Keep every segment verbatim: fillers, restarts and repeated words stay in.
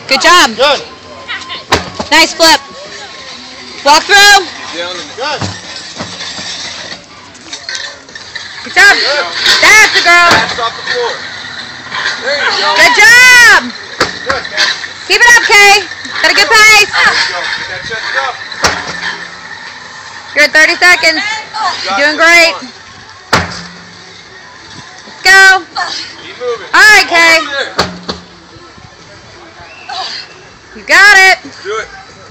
Good job. Good. Nice flip. Walk through. Good. Good job. Good. That's the girl. Pass off the floor. There you go. Good job. Good, Kay. Keep it up, Kay. Got a good pace. There you go. Get that chest up. You're at thirty seconds. You're doing great. Let's go. Keep moving. All right, Kay. You got it. Do it.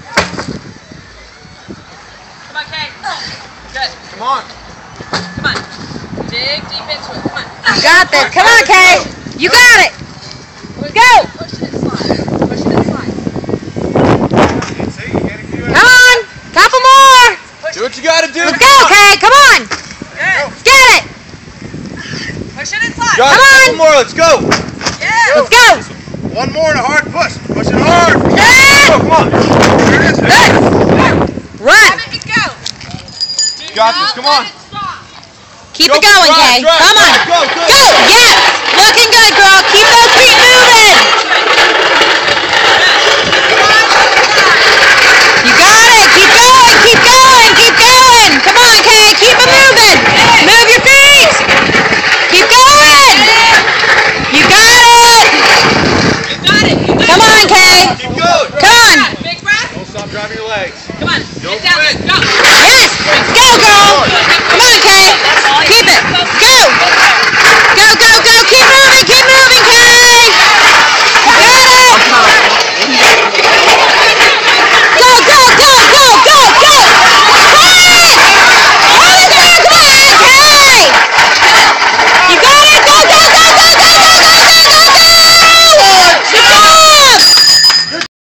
Come on, Kay. Good. Come on. Come on. Dig deep into it. Come on. You got this. Come on, Kay. You got it. Push, Go. Push it and slide. Push it and slide. See, you gotta keep it. Come on. Couple more. Do what you gotta do. Let's go, Kay. Come on. Good. Let's get it. Push it and slide. Got Come it. on. Couple more. Let's go. Yeah. Let's go. One more and a hard push. Push it hard. Yeah. Go, come on. There it is. Good. Run. Have it and go. Do Got not this, come let on. it stop. Keep Go, it going, drive, Kay. drive, Come on. drive. Go, good. Go. Yes. Looking good, girl. Keep those feet moving.